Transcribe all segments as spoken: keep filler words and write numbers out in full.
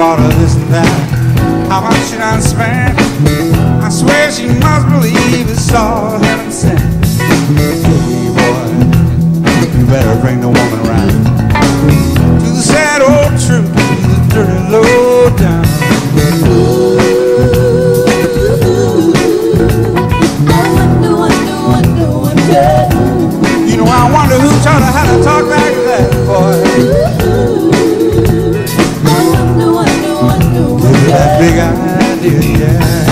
bought her this and that. How much should I spend? I swear she must believe it's all heaven sent. Hey boy, you better bring the woman around to the sad old truth, to the dirty low down. You know, I wonder who taught her how to talk like that, boy. Give her that big idea, yeah.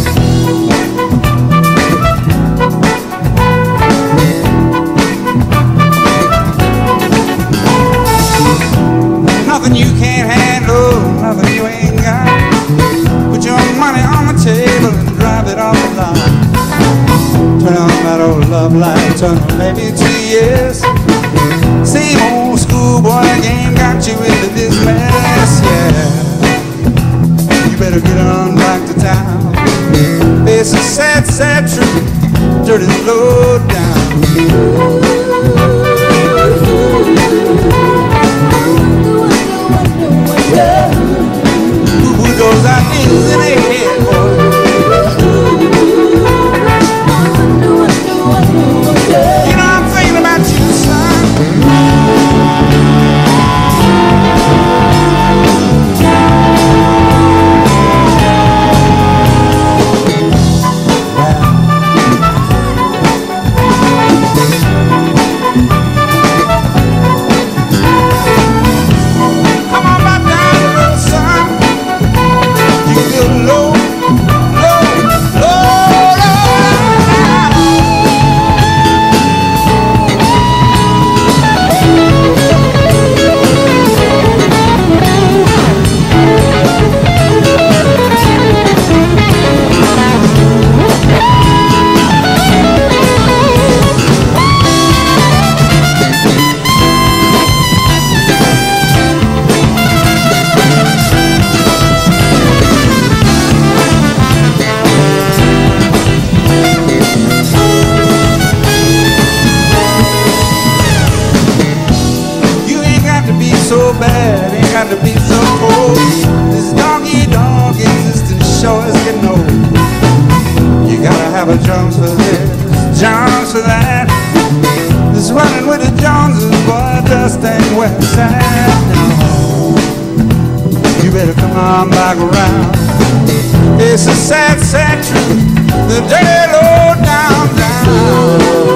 Nothing you can't handle, nothing you ain't got. Put your money on the table and drive it off the line. Turn on that old love light, turn on maybe two years. Same old schoolboy game got you into this mess, yeah. You better get on back to town. Face a sad, sad truth, dirty low down. Who put those ideas in their head, boy? You know I'm thinking about you, son. Come on back down the road, son. You feel low, low, low, low. So bad, ain't got to be so cold. This doggy dog existence sure is getting old. You gotta have a Jones for this, Jones for that. This running with the Joneses, boy, just ain't where it's at. No, you better come on back around. It's a sad, sad truth, the dirty low down, down.